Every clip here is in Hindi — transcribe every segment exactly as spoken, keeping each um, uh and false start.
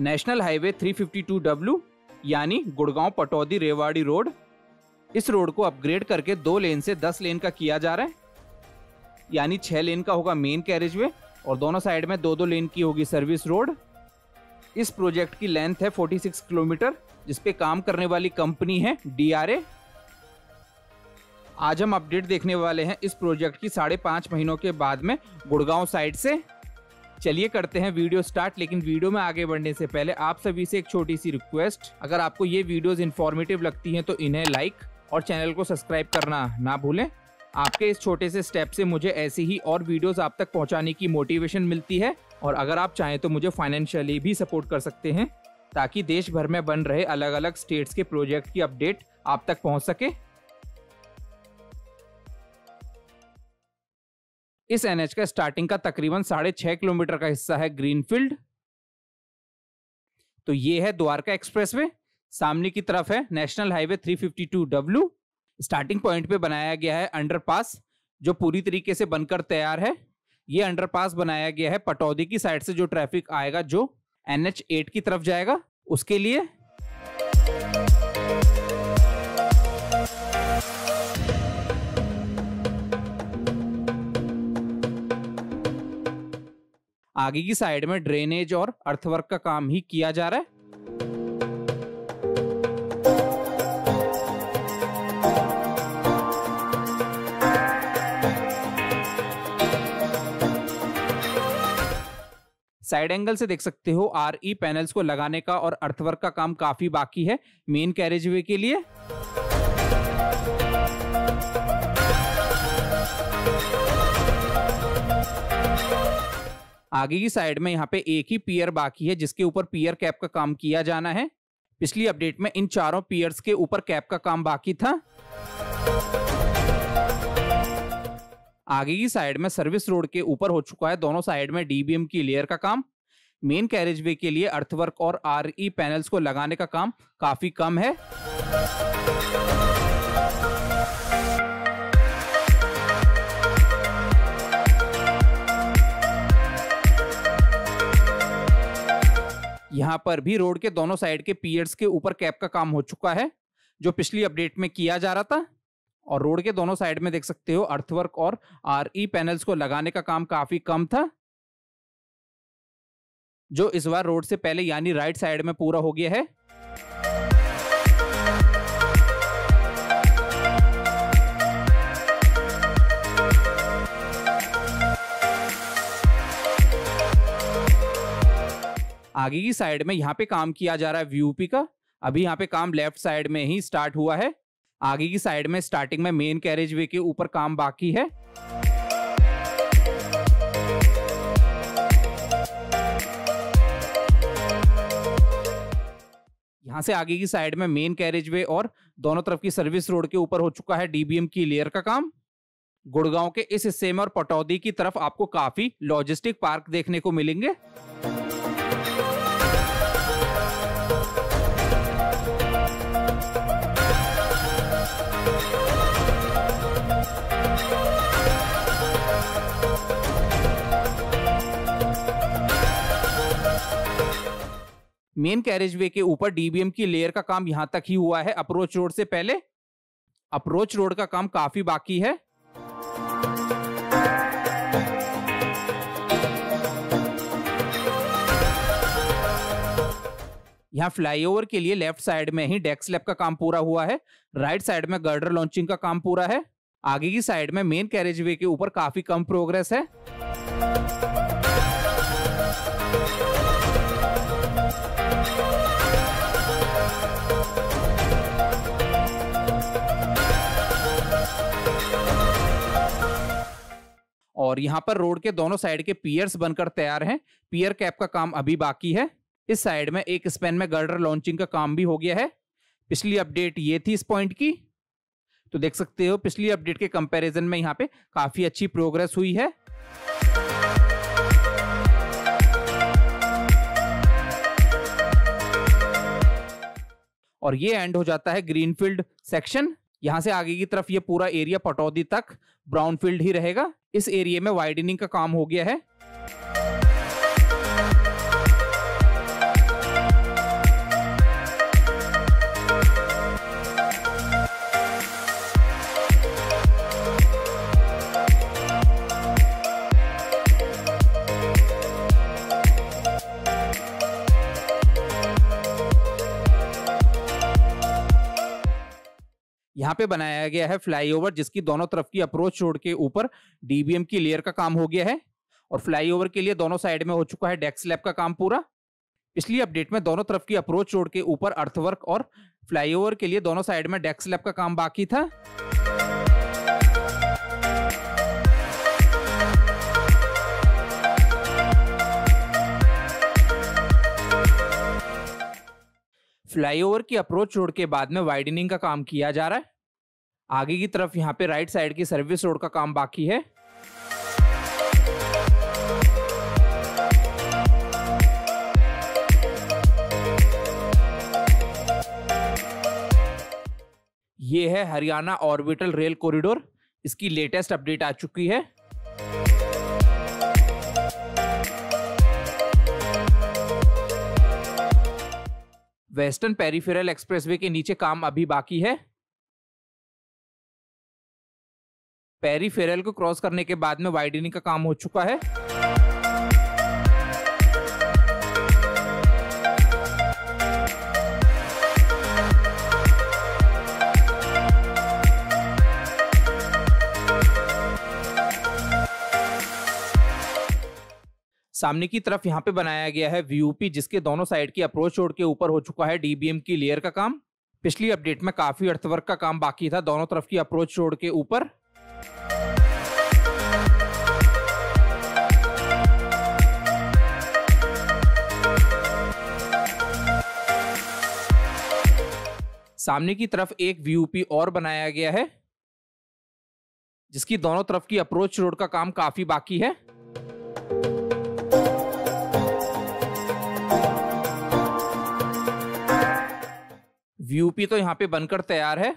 National highway three fifty two W यानी गुड़गांव पटौदी रेवाड़ी रोड। इस रोड को अपग्रेड करके दो लेन से दस लेन का किया जा रहा है, यानी छह लेन का होगा मेन कैरेजवे और दोनों साइड में दो दो लेन की होगी सर्विस रोड। इस प्रोजेक्ट की लेंथ है छियालीस किलोमीटर, जिसपे काम करने वाली कंपनी है डी आर ए। आज हम अपडेट देखने वाले हैं इस प्रोजेक्ट की साढ़े पाँच महीनों के बाद में गुड़गांव साइड से। चलिए करते हैं वीडियो स्टार्ट, लेकिन वीडियो में आगे बढ़ने से पहले आप सभी से एक छोटी सी रिक्वेस्ट, अगर आपको ये वीडियोस इन्फॉर्मेटिव लगती हैं तो इन्हें लाइक और चैनल को सब्सक्राइब करना ना भूलें। आपके इस छोटे से स्टेप से मुझे ऐसी ही और वीडियोस आप तक पहुंचाने की मोटिवेशन मिलती है, और अगर आप चाहें तो मुझे फाइनेंशियली भी सपोर्ट कर सकते हैं, ताकि देश भर में बन रहे अलग अलग स्टेट्स के प्रोजेक्ट की अपडेट आप तक पहुंच सके। इस एनएच का स्टार्टिंग का तकरीबन साढ़े छह किलोमीटर का हिस्सा है ग्रीनफील्ड। तो ये है द्वारका एक्सप्रेसवे, सामने की तरफ है national highway three fifty two W. Starting point पे बनाया गया है अंडरपास, जो पूरी तरीके से बनकर तैयार है। ये अंडरपास बनाया गया है पटौदी की साइड से जो ट्रैफिक आएगा जो एन एच एट की तरफ जाएगा उसके लिए। आगे की साइड में ड्रेनेज और अर्थवर्क का काम ही किया जा रहा है। साइड एंगल से देख सकते हो आर ई पैनल्स को लगाने का और अर्थवर्क का काम काफी बाकी है मेन कैरेजवे के लिए। आगे की साइड में यहाँ पे एक ही पियर बाकी है जिसके ऊपर पियर कैप का काम किया जाना है। पिछली अपडेट में इन चारों पियर्स के ऊपर कैप का काम बाकी था। आगे की साइड में सर्विस रोड के ऊपर हो चुका है दोनों साइड में डी बी एम की लेयर का काम। मेन कैरेजवे के लिए अर्थवर्क और आर ई पैनल्स को लगाने का काम काफी कम है। यहां पर भी रोड के दोनों साइड के पियर्स के ऊपर कैप का काम हो चुका है जो पिछली अपडेट में किया जा रहा था, और रोड के दोनों साइड में देख सकते हो अर्थवर्क और आर ई पैनल्स को लगाने का काम काफी कम था, जो इस बार रोड से पहले यानी राइट साइड में पूरा हो गया है। आगे की साइड में यहाँ पे काम किया जा रहा है वी यू पी का। अभी यहाँ पे काम लेफ्ट साइड में ही स्टार्ट हुआ है। आगे की साइड में स्टार्टिंग में मेन कैरेजवे के ऊपर काम बाकी है। यहां से आगे की साइड में मेन कैरेजवे और दोनों तरफ की सर्विस रोड के ऊपर हो चुका है डी बी एम की लेयर का काम। गुड़गांव के इस हिस्से में और पटौदी की तरफ आपको काफी लॉजिस्टिक पार्क देखने को मिलेंगे। मेन कैरेजवे के ऊपर डी बी एम की लेयर का काम यहां तक ही हुआ है अप्रोच रोड से पहले। अप्रोच रोड का काम काफी बाकी है। यहां फ्लाईओवर के लिए लेफ्ट साइड में ही डेक स्लैब का काम पूरा हुआ है। राइट साइड में गर्डर लॉन्चिंग का काम पूरा है। आगे की साइड में मेन कैरेजवे के ऊपर काफी कम प्रोग्रेस है। और यहां पर रोड के दोनों साइड के पियर्स बनकर तैयार हैं। पियर कैप का काम अभी बाकी है। इस साइड में एक स्पैन में गर्डर लॉन्चिंग का काम भी हो गया है। पिछली अपडेट ये थी इस पॉइंट की, तो देख सकते हो पिछली अपडेट के कंपैरिजन में यहाँ पे काफी अच्छी प्रोग्रेस हुई है। और ये एंड हो जाता है ग्रीनफील्ड सेक्शन। यहां से आगे की तरफ ये पूरा एरिया पटौदी तक ब्राउनफील्ड ही रहेगा। इस एरिया में वाइडनिंग का काम हो गया है। यहाँ पे बनाया गया है फ्लाईओवर जिसकी दोनों तरफ की अप्रोच रोड के ऊपर डीबीएम की लेयर का काम हो गया है और फ्लाईओवर के लिए दोनों साइड में हो चुका है डेक स्लैब का काम पूरा। पिछली अपडेट में दोनों तरफ की अप्रोच रोड के ऊपर अर्थवर्क और फ्लाईओवर के लिए दोनों साइड में डेक स्लैब का काम बाकी था। फ्लाईओवर की अप्रोच रोड के बाद में वाइडनिंग का काम किया जा रहा है। आगे की तरफ यहाँ पे राइट साइड की सर्विस रोड का काम बाकी है। ये है हरियाणा ऑर्बिटल रेल कॉरिडोर, इसकी लेटेस्ट अपडेट आ चुकी है। वेस्टर्न पेरिफेरल एक्सप्रेसवे के नीचे काम अभी बाकी है। पेरिफेरल को क्रॉस करने के बाद में वाइडनिंग का काम हो चुका है। सामने की तरफ यहाँ पे बनाया गया है वीयूपी जिसके दोनों साइड की अप्रोच रोड के ऊपर हो चुका है डीबीएम की लेयर का काम। पिछली अपडेट में काफी अर्थवर्क का काम बाकी था दोनों तरफ की अप्रोच रोड के ऊपर। सामने की तरफ एक वीयूपी और बनाया गया है जिसकी दोनों तरफ की अप्रोच रोड का काम काफी बाकी है। वीयूपी तो यहां पे बनकर तैयार है।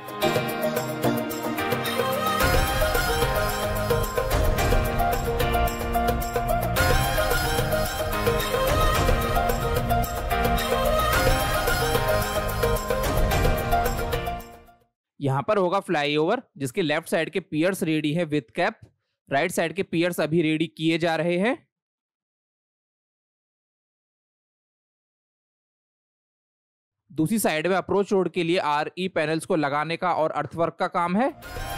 यहां पर होगा फ्लाईओवर जिसके लेफ्ट साइड के पियर्स रेडी है विद कैप, राइट साइड के पियर्स अभी रेडी किए जा रहे हैं। दूसरी साइड में अप्रोच रोड के लिए आर ई पैनल्स को लगाने का और अर्थवर्क का काम है।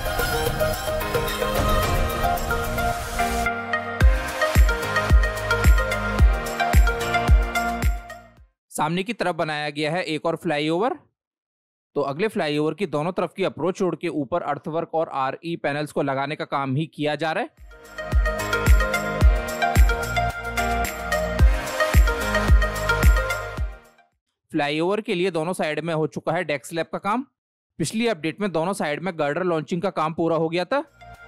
सामने की तरफ बनाया गया है एक और फ्लाईओवर। तो अगले फ्लाईओवर की दोनों तरफ की अप्रोच रोड के ऊपर अर्थवर्क और आर ई पैनल्स को लगाने का काम ही किया जा रहा है। फ्लाईओवर के लिए दोनों साइड में हो चुका है डेक स्लैब का काम। पिछली अपडेट में दोनों साइड में गर्डर लॉन्चिंग का काम पूरा हो गया था।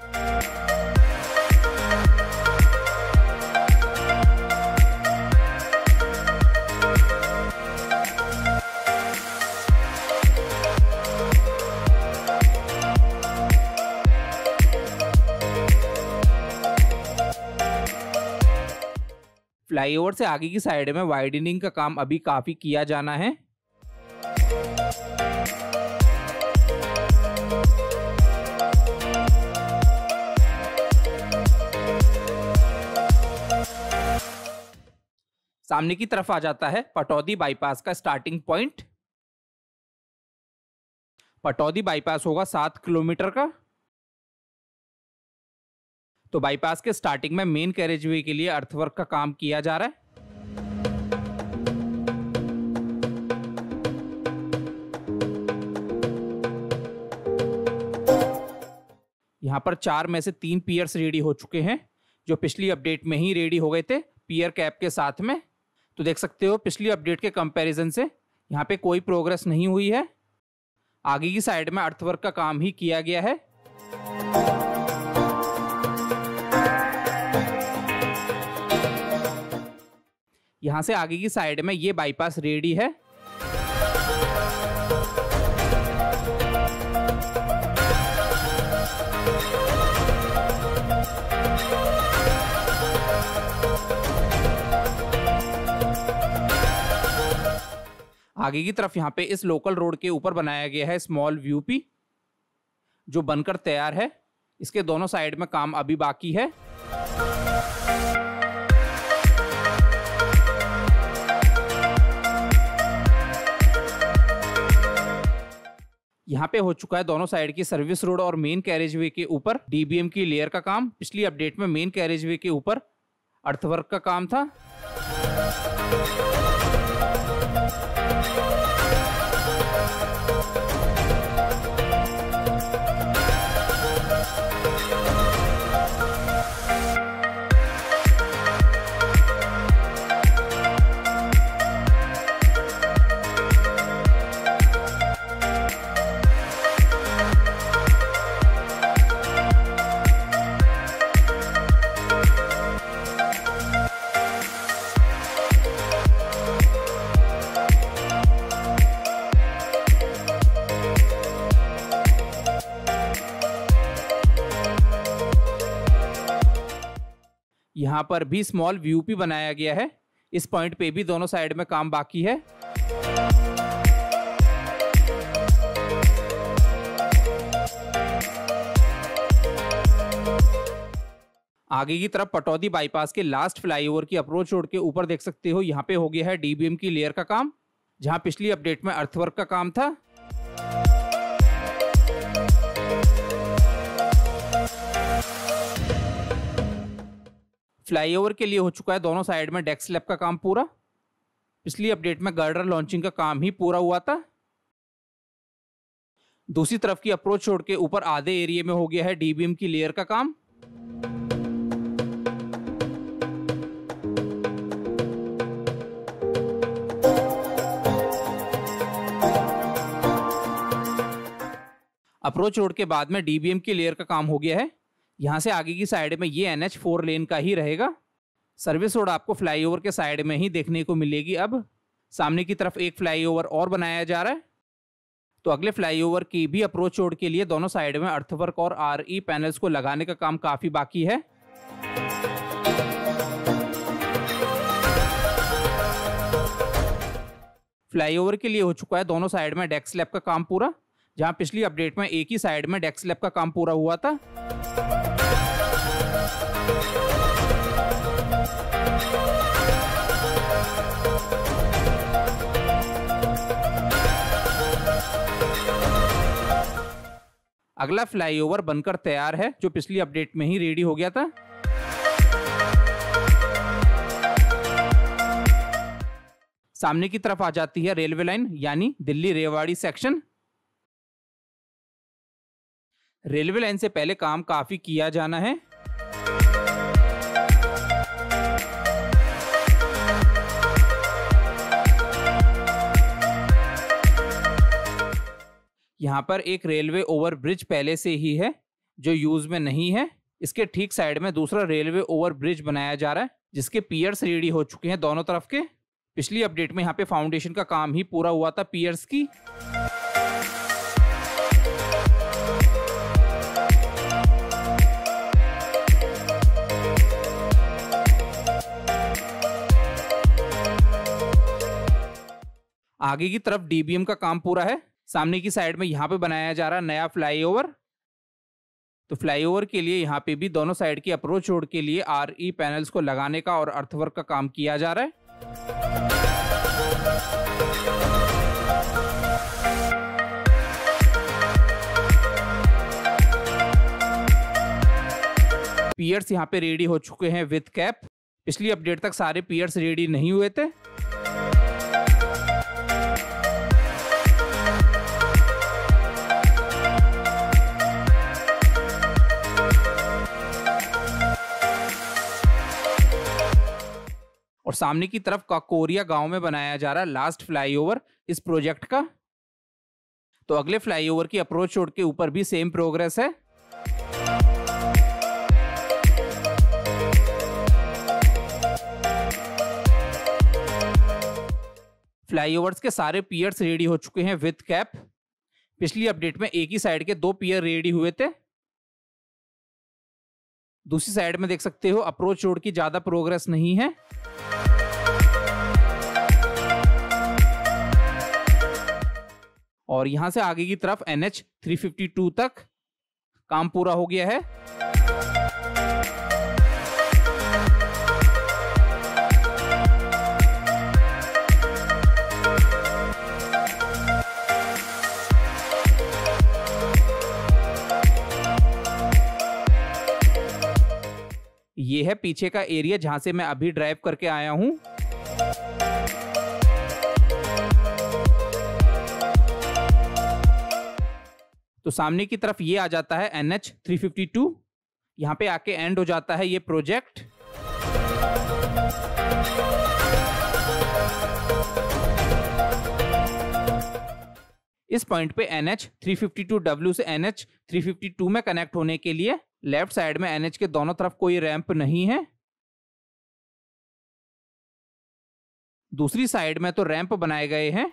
फ्लाईओवर से आगे की साइड में वाइडनिंग का काम अभी काफी किया जाना है। सामने की तरफ आ जाता है पटौदी बाईपास का स्टार्टिंग पॉइंट। पटौदी बाईपास होगा सात किलोमीटर का। तो बाईपास के स्टार्टिंग में मेन कैरेजवे के लिए अर्थवर्क का काम किया जा रहा है। यहां पर चार में से तीन पियर्स रेडी हो चुके हैं जो पिछली अपडेट में ही रेडी हो गए थे पियर कैप के साथ में। तो देख सकते हो पिछली अपडेट के कंपैरिजन से यहां पे कोई प्रोग्रेस नहीं हुई है। आगे की साइड में अर्थवर्क का काम ही किया गया है। यहां से आगे की साइड में ये बाईपास रेडी है। आगे की तरफ यहां पे इस लोकल रोड के ऊपर बनाया गया है स्मॉल वीयूपी जो बनकर तैयार है। इसके दोनों साइड में काम अभी बाकी है। यहाँ पे हो चुका है दोनों साइड की सर्विस रोड और मेन कैरेजवे के ऊपर डीबीएम की लेयर का काम। पिछली अपडेट में मेन कैरेजवे के ऊपर अर्थवर्क का काम था। यहाँ पर भी स्मॉल वीयूपी बनाया गया है। इस पॉइंट पे भी दोनों साइड में काम बाकी है। आगे की तरफ पटौदी बाईपास के लास्ट फ्लाईओवर की अप्रोच रोड के ऊपर देख सकते हो, यहाँ पे हो गया है डीबीएम की लेयर का काम, जहां पिछली अपडेट में अर्थवर्क का काम था। फ्लाईओवर के लिए हो चुका है दोनों साइड में डेक स्लैब का काम पूरा। पिछली अपडेट में गर्डर लॉन्चिंग का काम ही पूरा हुआ था। दूसरी तरफ की अप्रोच रोड के ऊपर आधे एरिया में हो गया है डीबीएम की लेयर का काम। अप्रोच रोड के बाद में डीबीएम की लेयर का काम हो गया है। यहां से आगे की साइड में ये एनएच फोर लेन का ही रहेगा। सर्विस रोड आपको फ्लाईओवर के साइड में ही देखने को मिलेगी। अब सामने की तरफ एक फ्लाईओवर और बनाया जा रहा है, तो अगले फ्लाईओवर की भी अप्रोच रोड के लिए दोनों साइड में अर्थवर्क और आरई पैनल्स को लगाने का काम काफी बाकी है। फ्लाईओवर के लिए हो चुका है दोनों साइड में डेक स्लैब का काम पूरा, जहां पिछली अपडेट में एक ही साइड में डेक स्लैब का काम पूरा हुआ था। अगला फ्लाईओवर बनकर तैयार है, जो पिछली अपडेट में ही रेडी हो गया था। सामने की तरफ आ जाती है रेलवे लाइन, यानी Delhi Rewari section. Railway line से पहले काम काफी किया जाना है। यहाँ पर एक रेलवे ओवरब्रिज पहले से ही है जो यूज में नहीं है। इसके ठीक साइड में दूसरा रेलवे ओवरब्रिज बनाया जा रहा है, जिसके पियर्स रेडी हो चुके हैं दोनों तरफ के। पिछली अपडेट में यहाँ पे फाउंडेशन का काम ही पूरा हुआ था पियर्स की। आगे की तरफ डीबीएम का काम पूरा है। सामने की साइड में यहाँ पे बनाया जा रहा है नया फ्लाईओवर। तो फ्लाईओवर के लिए यहाँ पे भी दोनों साइड की अप्रोच रोड के लिए आरई पैनल्स को लगाने का और अर्थवर्क का काम किया जा रहा है। पियर्स यहाँ पे रेडी हो चुके हैं विद कैप। पिछली अपडेट तक सारे पियर्स रेडी नहीं हुए थे। और सामने की तरफ काकोरिया गांव में बनाया जा रहा है लास्ट फ्लाईओवर इस प्रोजेक्ट का। तो अगले फ्लाईओवर की अप्रोच रोड के ऊपर भी सेम प्रोग्रेस है। फ्लाईओवर्स के सारे पियर्स रेडी हो चुके हैं विद कैप। पिछली अपडेट में एक ही साइड के दो पियर रेडी हुए थे। दूसरी साइड में देख सकते हो अप्रोच रोड की ज्यादा प्रोग्रेस नहीं है। और यहां से आगे की तरफ N H three fifty two तक काम पूरा हो गया है। ये है पीछे का एरिया जहां से मैं अभी ड्राइव करके आया हूं। तो सामने की तरफ ये आ जाता है N H three fifty two. यहाँ पे आके एंड हो जाता है ये प्रोजेक्ट। इस पॉइंट पे N H three fifty two W से N H three fifty two में कनेक्ट होने के लिए लेफ्ट साइड में एन एच के दोनों तरफ कोई रैंप नहीं है। दूसरी साइड में तो रैंप बनाए गए हैं।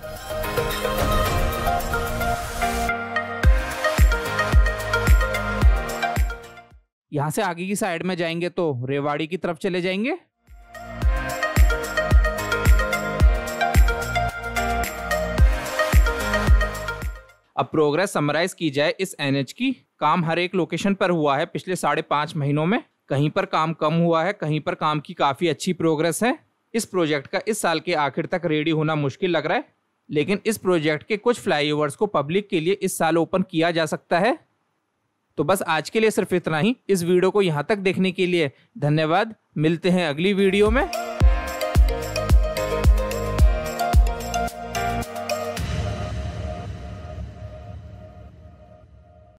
यहां से आगे की साइड में जाएंगे तो रेवाड़ी की तरफ चले जाएंगे। अब प्रोग्रेस समराइज की जाए इस एन एच की। काम हर एक लोकेशन पर हुआ है पिछले साढ़े पांच महीनों में। कहीं पर काम कम हुआ है, कहीं पर काम की काफी अच्छी प्रोग्रेस है। इस प्रोजेक्ट का इस साल के आखिर तक रेडी होना मुश्किल लग रहा है, लेकिन इस प्रोजेक्ट के कुछ फ्लाईओवर्स को पब्लिक के लिए इस साल ओपन किया जा सकता है। तो बस आज के लिए सिर्फ इतना ही। इस वीडियो को यहाँ तक देखने के लिए धन्यवाद। मिलते हैं अगली वीडियो में।